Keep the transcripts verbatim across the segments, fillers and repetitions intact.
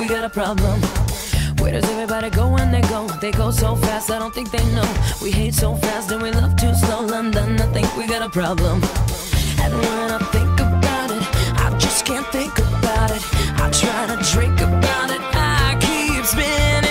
got a problem. Where does everybody go when they go? They go so fast, I don't think they know. We hate so fast and we love too slow. London, I think we got a problem. And when I think about it, I just can't think about it. I try to drink about it, I keep spinning.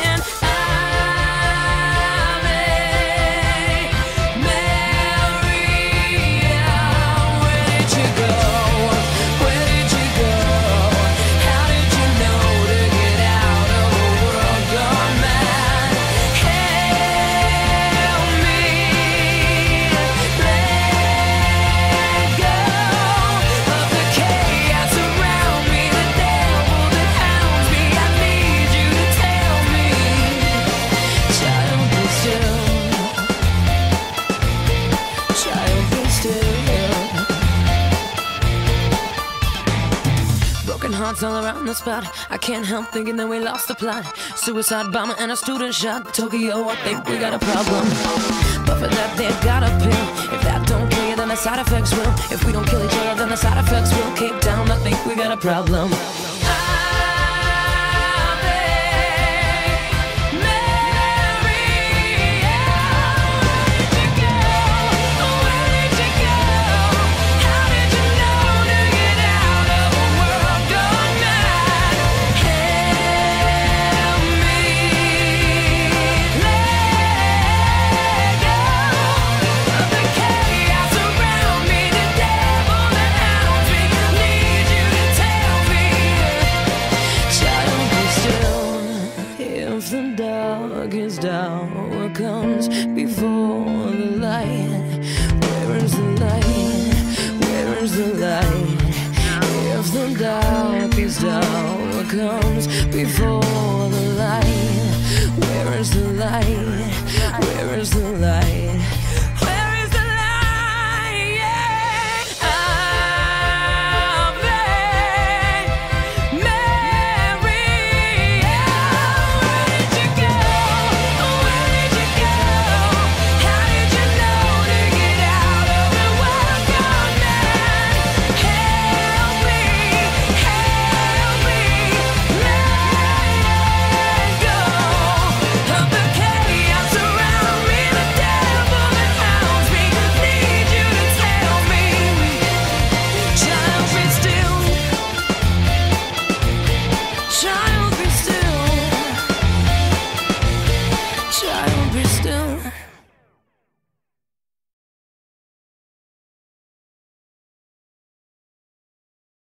Hearts all around the spot. I can't help thinking that we lost the plot. Suicide bomber and a student shot. Tokyo, I think we got a problem. But for that they got a pill. If that don't kill you, then the side effects will. If we don't kill each other, then the side effects will. Cape Town, I think we got a problem.